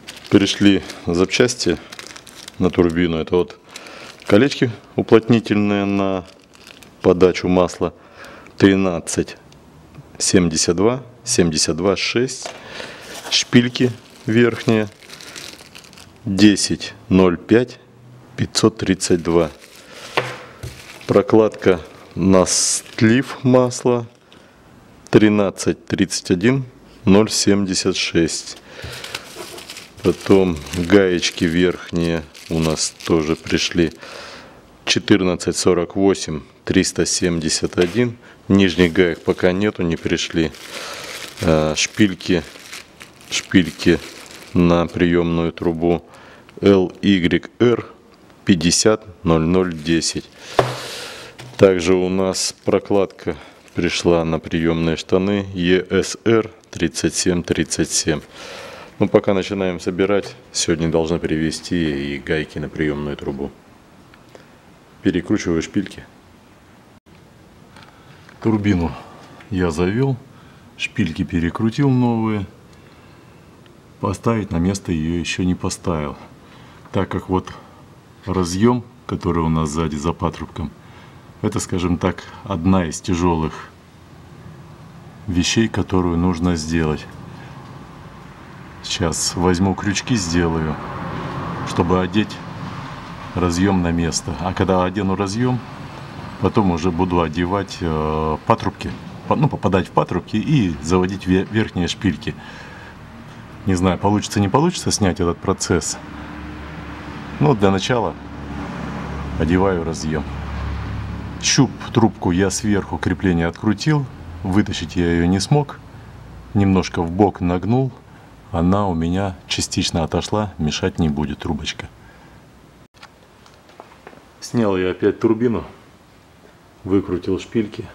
Пришли запчасти на турбину. Это вот колечки уплотнительные на подачу масла 13 72 72 6, шпильки верхние 10 05 532, прокладка на слив масла 13 31 076. Потом гаечки верхние у нас тоже пришли 1448 371. Нижних гаек пока нету, не пришли. Шпильки на приемную трубу LYR 50 0010. Также у нас прокладка пришла на приемные штаны ESR 3737. Ну, пока начинаем собирать. Сегодня должны привезти и гайки на приемную трубу. Перекручиваю шпильки. Турбину я завел, шпильки перекрутил новые. Поставить на место ее еще не поставил, так как вот разъем, который у нас сзади за патрубком, это, скажем так, одна из тяжелых вещей, которую нужно сделать. Сейчас возьму крючки, сделаю, чтобы одеть разъем на место. А когда одену разъем, потом уже буду одевать патрубки, ну, попадать в патрубки и заводить верхние шпильки. Не знаю, получится не получится снять этот процесс. Но для начала одеваю разъем. Щуп, трубку я сверху крепление открутил, вытащить я ее не смог. Немножко в бок нагнул. Она у меня частично отошла, мешать не будет трубочка. Снял я опять турбину, выкрутил шпильки.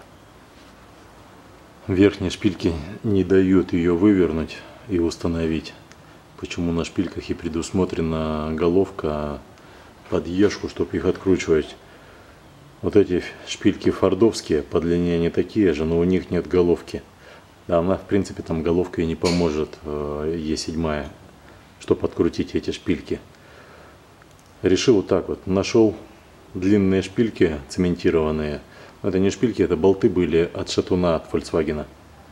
Верхние шпильки не дают ее вывернуть и установить. Почему на шпильках и предусмотрена головка под ешку, чтобы их откручивать. Вот эти шпильки фордовские, по длине они такие же, но у них нет головки. Да, она, в принципе, там головка и не поможет, Е7, чтобы открутить эти шпильки. Решил вот так вот. Нашел длинные шпильки цементированные. Это не шпильки, это болты были от шатуна, от Volkswagen.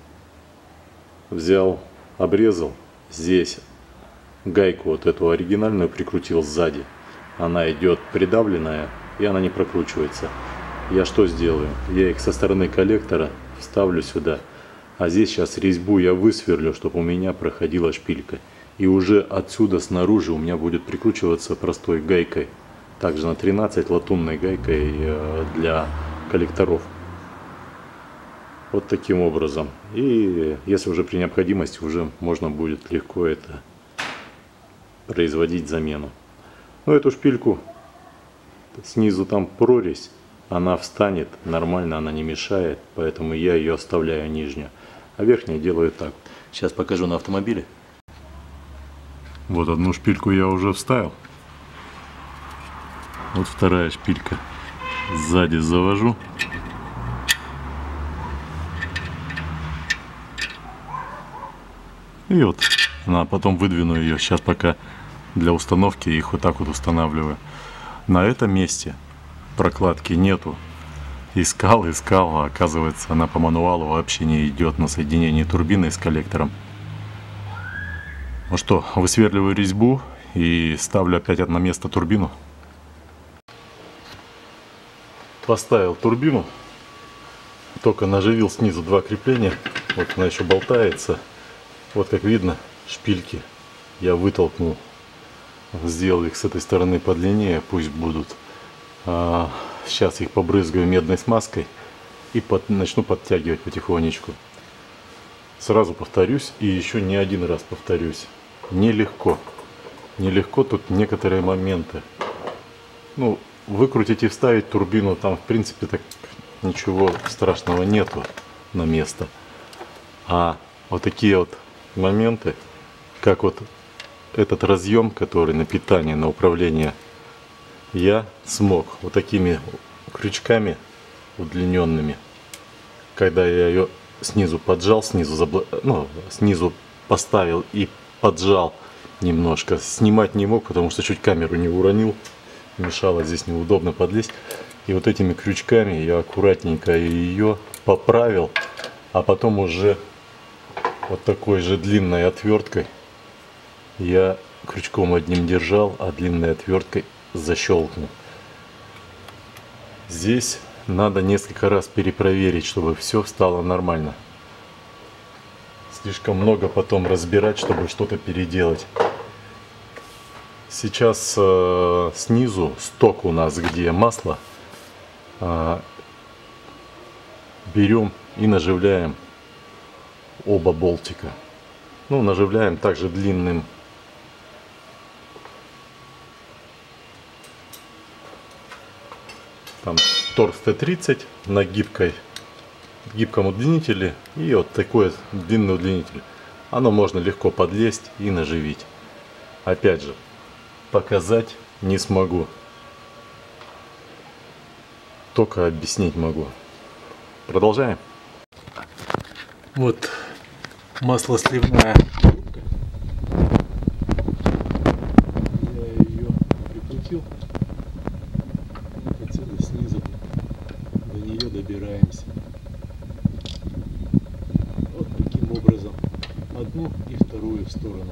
Взял, обрезал. Здесь гайку вот эту оригинальную прикрутил сзади. Она идет придавленная, и она не прокручивается. Я что сделаю? Я их со стороны коллектора вставлю сюда. А здесь сейчас резьбу я высверлю, чтобы у меня проходила шпилька. И уже отсюда снаружи у меня будет прикручиваться простой гайкой. Также на 13 латунной гайкой для коллекторов. Вот таким образом. И если уже при необходимости, уже можно будет легко это производить замену. Но эту шпильку снизу там прорезь. Она встанет нормально, она не мешает. Поэтому я ее оставляю нижнюю. А верхнюю делаю так. Сейчас покажу на автомобиле. Вот одну шпильку я уже вставил. Вот вторая шпилька. Сзади завожу. И вот, потом выдвину ее. Сейчас пока для установки их вот так вот устанавливаю. На этом месте прокладки нету. Искал, а оказывается, она по мануалу вообще не идет на соединение турбины с коллектором. Ну что, высверливаю резьбу и ставлю опять на место турбину. Поставил турбину, только наживил снизу два крепления. Вот она еще болтается. Вот как видно, шпильки я вытолкнул. Сделал их с этой стороны подлиннее, пусть будут. Сейчас их побрызгаю медной смазкой и начну подтягивать потихонечку. Сразу повторюсь и еще не один раз повторюсь. Нелегко. Нелегко тут некоторые моменты. Ну, выкрутить и вставить турбину, там в принципе так ничего страшного нету на место. А вот такие вот моменты, как вот этот разъем, который на питание, на управление, я смог вот такими крючками удлиненными, когда я ее снизу поджал, снизу поставил и поджал немножко. Снимать не мог, потому что чуть камеру не уронил. Мешало, здесь неудобно подлезть. И вот этими крючками я аккуратненько ее поправил, а потом уже вот такой же длинной отверткой я крючком одним держал, а длинной отверткой защелкнул. Здесь надо несколько раз перепроверить, чтобы все стало нормально. Слишком много потом разбирать, чтобы что-то переделать. Сейчас снизу сток у нас, где масло, берем и наживляем оба болтика. Ну, наживляем также длинным там торкс Т-30 на гибком удлинителе и вот такой длинный удлинитель. Оно можно легко подлезть и наживить. Опять же, показать не смогу, только объяснить могу. Продолжаем. Вот маслосливная трубка. Я ее прикрутил. Отсюда снизу до нее добираемся. Вот таким образом. Одну и вторую сторону.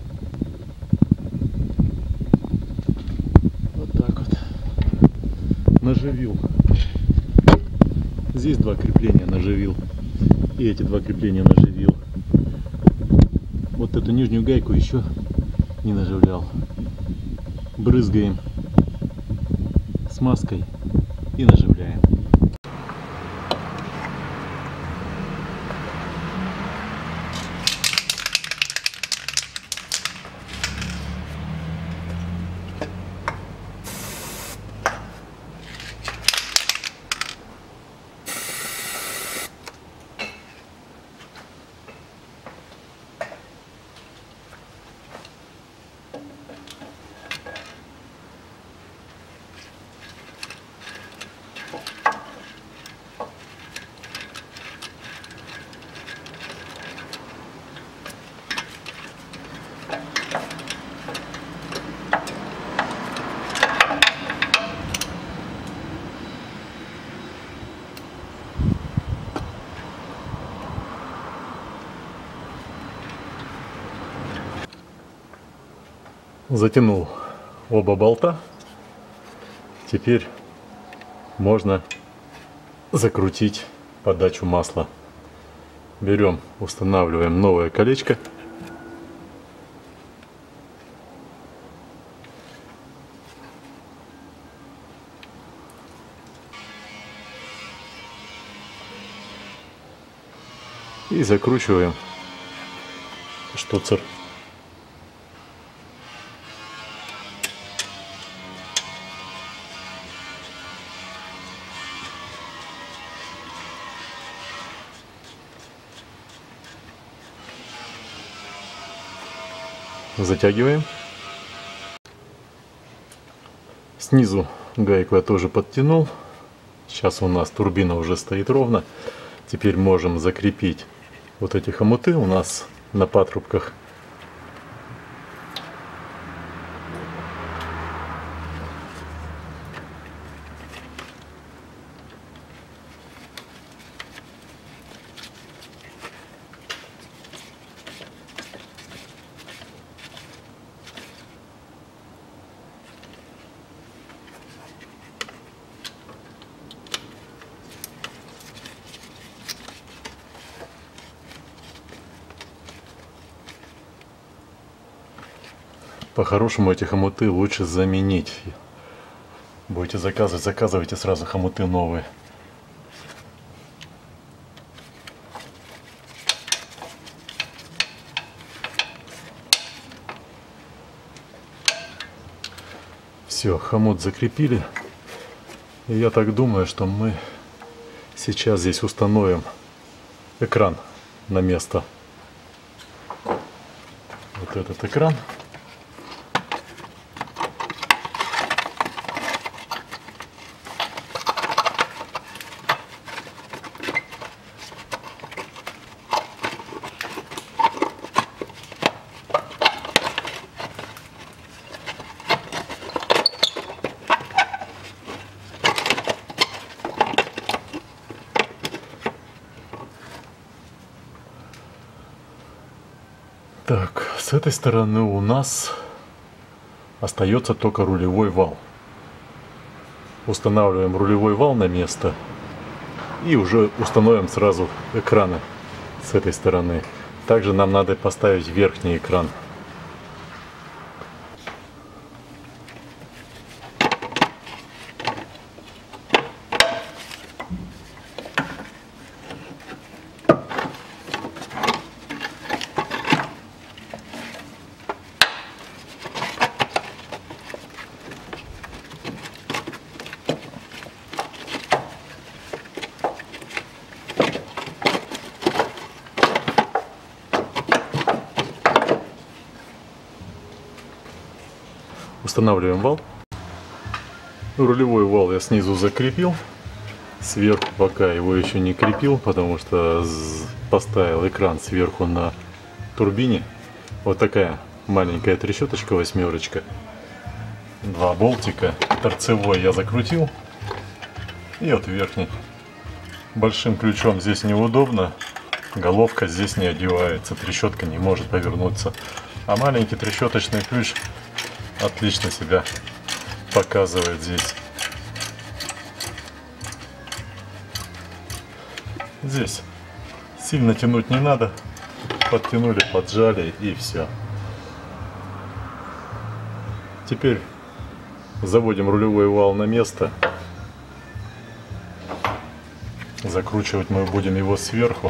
Вот так вот. Наживил. Здесь два крепления наживил. И эти два крепления наживил. Вот эту нижнюю гайку еще не наживлял. Брызгаем смазкой и наживляем. Затянул оба болта. Теперь можно закрутить подачу масла. Берем, устанавливаем новое колечко. И закручиваем штуцер. Затягиваем. Снизу гайку я тоже подтянул. Сейчас у нас турбина уже стоит ровно. Теперь можем закрепить вот эти хомуты у нас на патрубках. По-хорошему эти хомуты лучше заменить. Будете заказывать, заказывайте сразу хомуты новые. Все, хомут закрепили. И я так думаю, что мы сейчас здесь установим экран на место. Вот этот экран. Так, с этой стороны у нас остается только рулевой вал. Устанавливаем рулевой вал на место и уже установим сразу экраны с этой стороны. Также нам надо поставить верхний экран. Устанавливаем вал. Рулевой вал я снизу закрепил. Сверху пока его еще не крепил, потому что поставил экран сверху на турбине. Вот такая маленькая трещоточка, восьмерочка. Два болтика. Торцевой я закрутил. И вот верхний. Большим ключом здесь неудобно. Головка здесь не одевается. Трещотка не может повернуться. А маленький трещоточный ключ отлично себя показывает здесь. Здесь сильно тянуть не надо. Подтянули, поджали и все. Теперь заводим рулевой вал на место. Закручивать мы будем его сверху.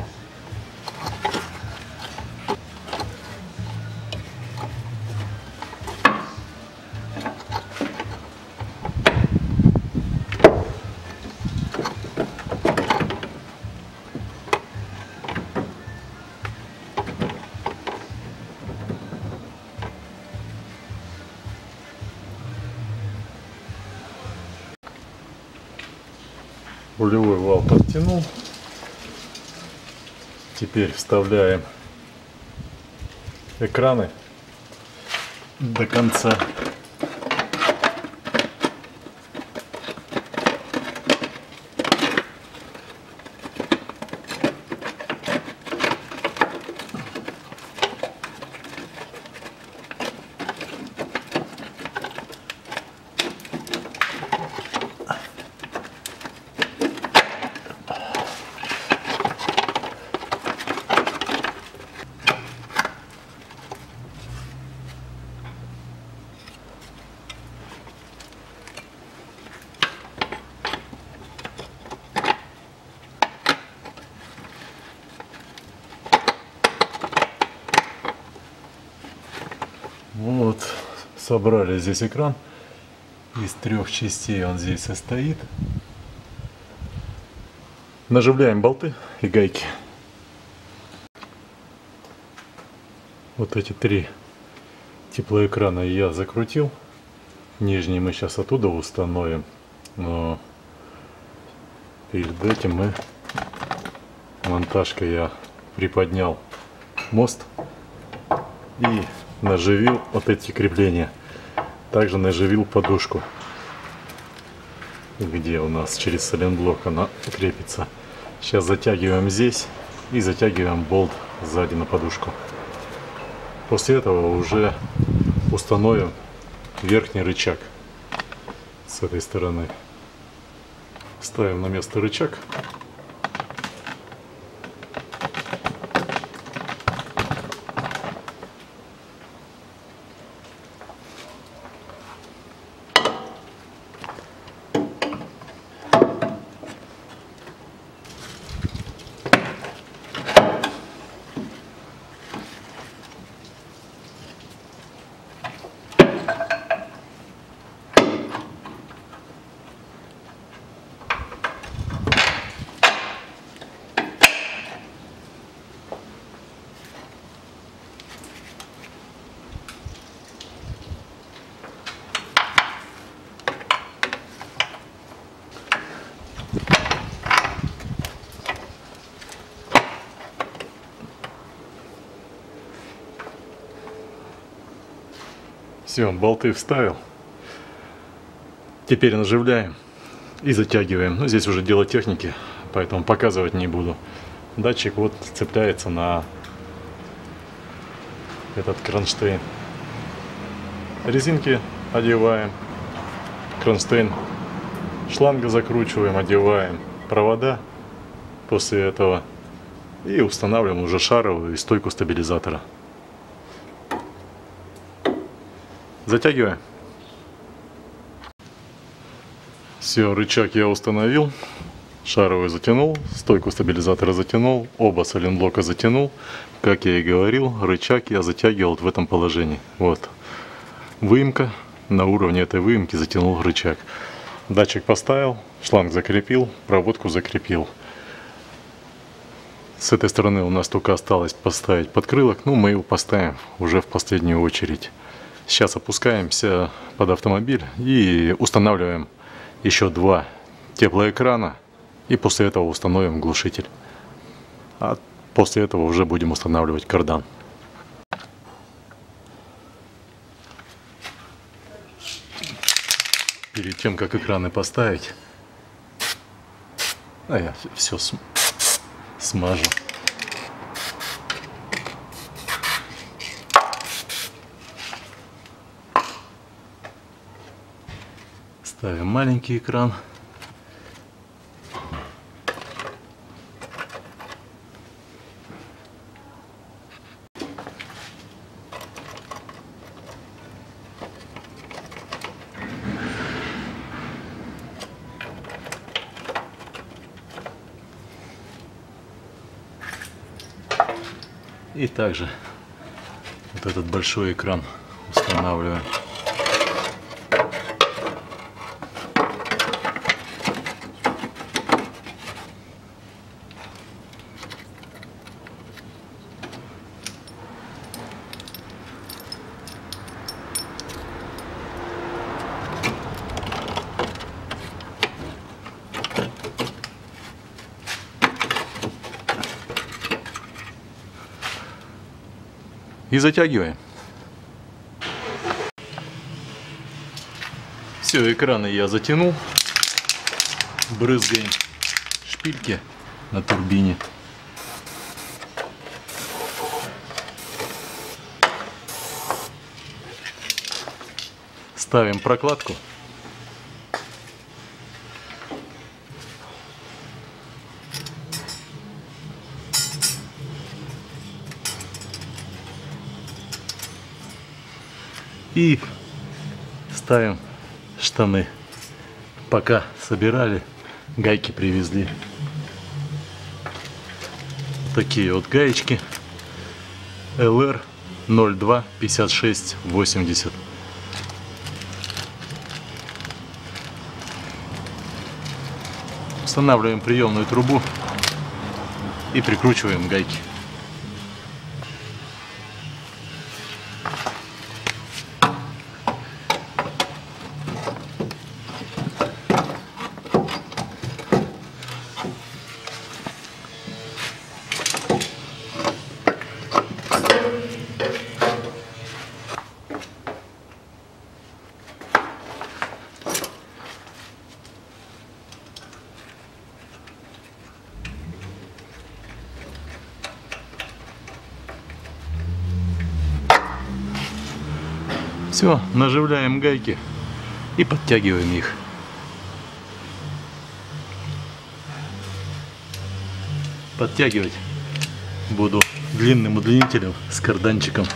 Рулевой вал подтянул. Теперь вставляем экраны до конца. Вот, собрали здесь экран. Из 3 частей он здесь состоит. Наживляем болты и гайки. Вот эти 3 теплоэкрана я закрутил. Нижний мы сейчас оттуда установим. Но перед этим монтажкой я приподнял мост и наживил вот эти крепления. Также наживил подушку, где у нас через сайлентблок она крепится. Сейчас затягиваем здесь и затягиваем болт сзади на подушку. После этого уже установим верхний рычаг с этой стороны. Ставим на место рычаг. Все, болты вставил. Теперь наживляем и затягиваем. Ну, здесь уже дело техники, поэтому показывать не буду. Датчик вот цепляется на этот кронштейн. Резинки одеваем, кронштейн, шланга закручиваем, одеваем провода после этого и устанавливаем уже шаровую и стойку стабилизатора. Затягиваем. Все, рычаг я установил, шаровую затянул, стойку стабилизатора затянул, оба сайлентблока затянул. Как я и говорил, рычаг я затягивал в этом положении. Вот выемка, на уровне этой выемки затянул рычаг. Датчик поставил, шланг закрепил, проводку закрепил. С этой стороны у нас только осталось поставить подкрылок, но мы его поставим уже в последнюю очередь. Сейчас опускаемся под автомобиль и устанавливаем еще 2 теплоэкрана. И после этого установим глушитель. А после этого уже будем устанавливать кардан. Перед тем, как экраны поставить, я все смажу. Ставим маленький экран. И также вот этот большой экран устанавливаем. И затягиваем. Все, экраны я затянул. Брызгаем шпильки на турбине. Ставим прокладку. И ставим штаны. Пока собирали, гайки привезли. Такие вот гаечки. LR 02 56 80. Устанавливаем приемную трубу и прикручиваем гайки. Все, наживляем гайки и подтягиваем их. Подтягивать буду длинным удлинителем с карданчиком.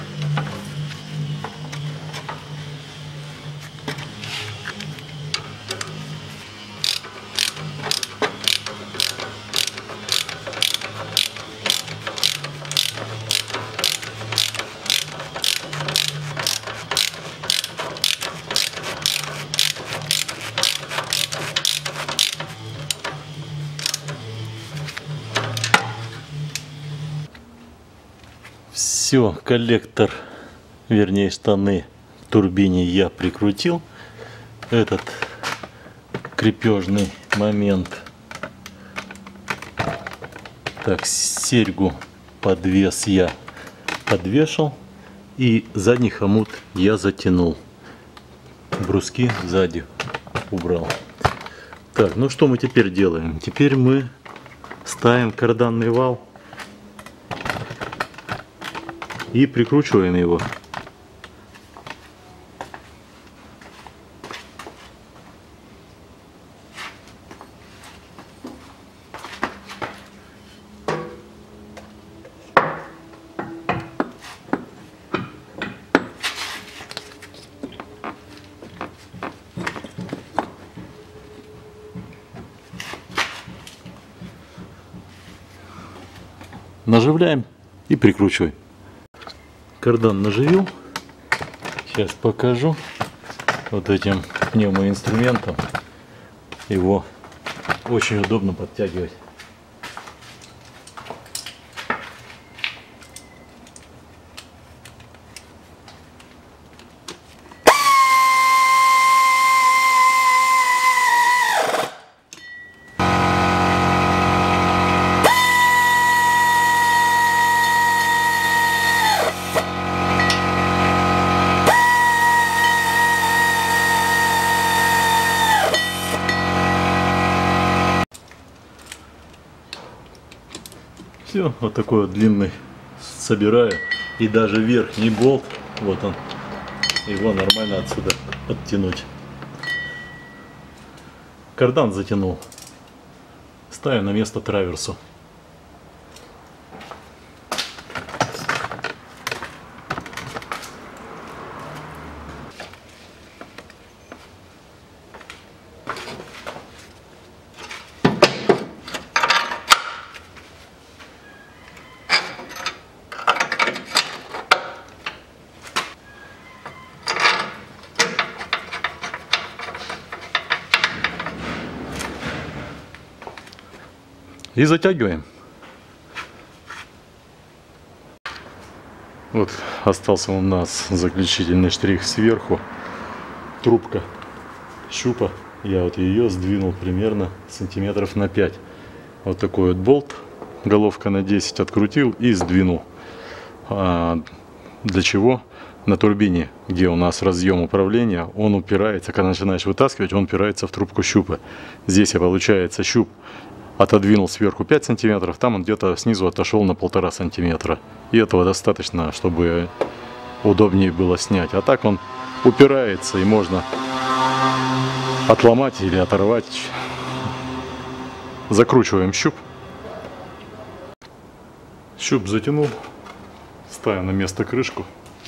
Все, коллектор, вернее штаны в турбине я прикрутил. Этот крепежный момент. Так, серьгу подвес я подвешал. И задний хомут я затянул. Бруски сзади убрал. Так, ну что мы теперь делаем? Теперь мы ставим карданный вал И прикручиваем его. Наживляем и прикручиваем. Кардан наживил. Сейчас покажу. Вот этим пневмоинструментом его очень удобно подтягивать. Все, вот такой вот длинный собираю. И даже верхний болт, вот он, его нормально отсюда оттянуть. Кардан затянул. Ставим на место траверсу. И затягиваем. Вот остался у нас заключительный штрих сверху. Трубка щупа. Я вот ее сдвинул примерно сантиметров на 5. Вот такой вот болт. Головка на 10 открутил и сдвинул. Для чего? На турбине, где у нас разъем управления, он упирается, когда начинаешь вытаскивать, он упирается в трубку щупа. Здесь получается щуп отодвинул сверху 5 сантиметров, там он где-то снизу отошел на 1,5 сантиметра. И этого достаточно, чтобы удобнее было снять. А так он упирается и можно отломать или оторвать. Закручиваем щуп. Щуп затянул. Ставим на место крышку.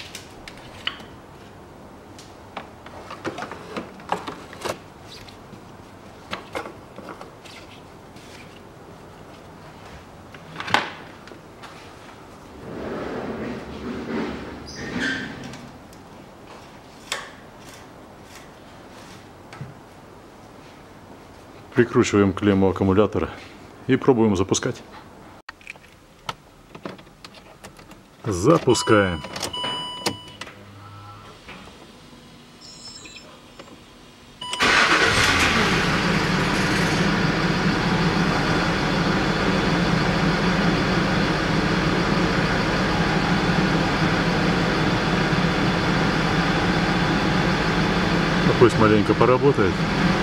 Прикручиваем клемму аккумулятора и пробуем запускать. Запускаем. Пусть маленько поработает.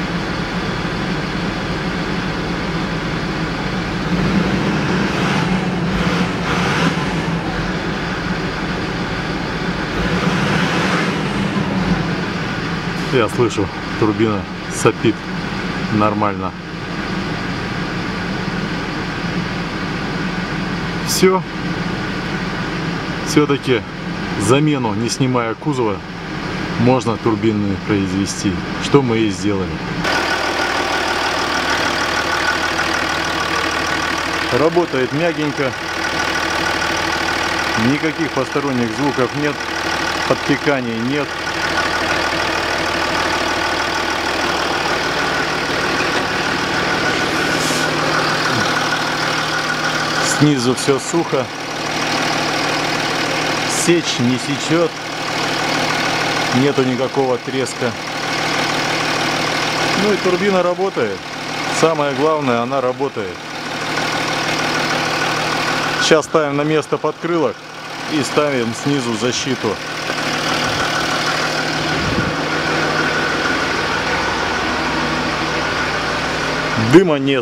Я слышу, турбина сопит нормально. Все. Все-таки замену, не снимая кузова, можно турбинную произвести, что мы и сделали. Работает мягенько, никаких посторонних звуков нет, подтеканий нет. Снизу все сухо, сечь не сечет, нету никакого треска. Ну и турбина работает. Самое главное, она работает. Сейчас ставим на место подкрылок и ставим снизу защиту. Дыма нет.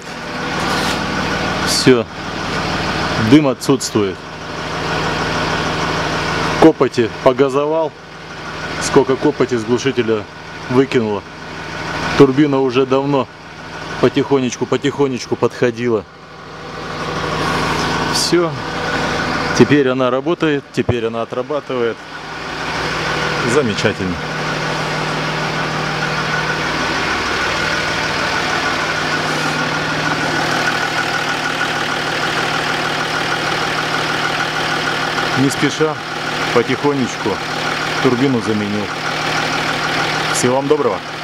Все. Дым отсутствует. Копоти погазовал. Сколько копоти с глушителя выкинуло. Турбина уже давно потихонечку подходила. Все. Теперь она работает, теперь она отрабатывает. Замечательно. Не спеша, потихонечку турбину заменил. Всего вам доброго.